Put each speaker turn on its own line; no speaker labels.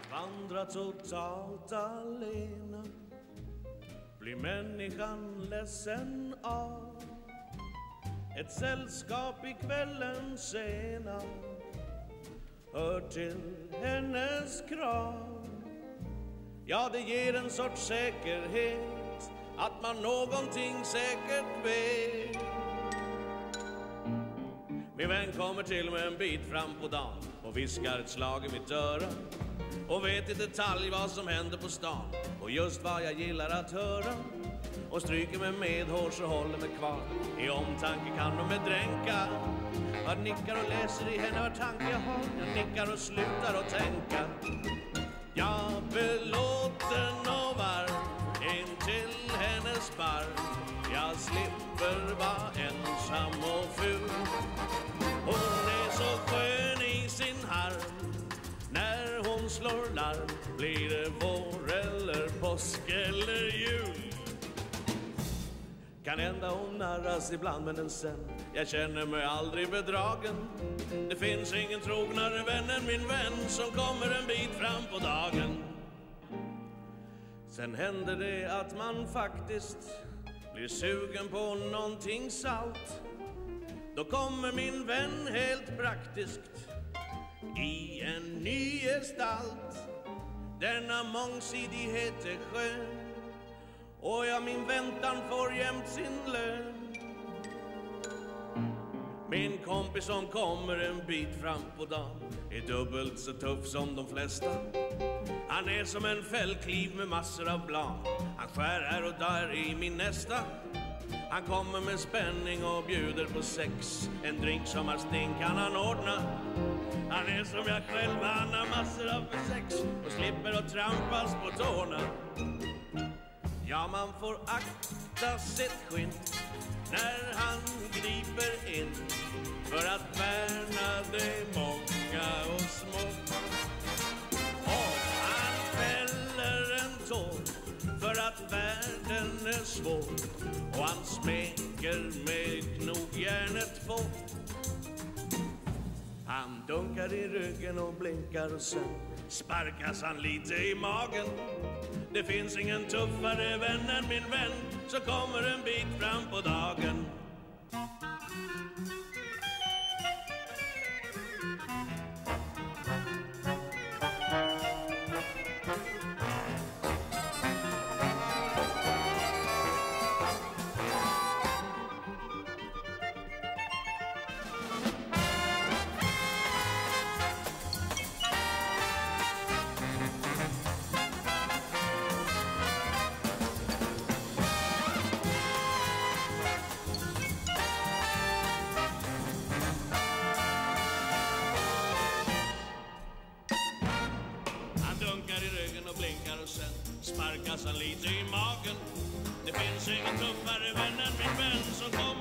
vandra totalt alena, blir människan ledsen av ett sällskap i kvällens sena, hör till hennes krav. Ja, det ger en sorts säkerhet att man någonting säkert vet. Min vän kommer till mig en bit fram på dagen och viskar ett slag i mitt öra och vet i detalj vad som händer på stan och just vad jag gillar att höra. Och stryker mig med hårs och håller mig kvar. I omtanke kan de mig dränka. Jag nickar och läser i henne var tanke jag har. Jag nickar och slutar att tänka. Jag belåten och varm in till hennes barm. Jag slipper vara ensam och ful. Hon är så skön i sin harm. När hon slår larm blir det vår eller påsk eller jul. Kan ända hon narras ibland men sen jag känner mig aldrig bedragen. Det finns ingen trognare vän än min vän som kommer en bit fram på dagen. Sen händer det att man faktiskt blir sugen på någonting salt. Då kommer min vän helt praktiskt i en ny gestalt. Denna mångsidighet är skön och ja, min väntan får jämt sin lön. Min kompis som kommer en bit fram på dagen är dubbelt så tuff som de flesta. Han är som en fällkliv med massor av blad. Han skär här och där i min nästa. Han kommer med spänning och bjuder på sex. En drink som har stink kan han ordna. Han är som jag själv, han har massor av sex och slipper att trampas på tårna. Ja, man får akta sitt skinn när han griper in för att värna de många och små. Och han fäller en tår för att världen är svår och han smeker med knogjärnet på. Han dunkar i ryggen och blinkar och sen sparkas han lite i magen. Det finns ingen tuffare vän än min vän som kommer en bit fram på dagen. Sparkas han lite i magen. Det finns ingen tuffare vän än min vän som kommer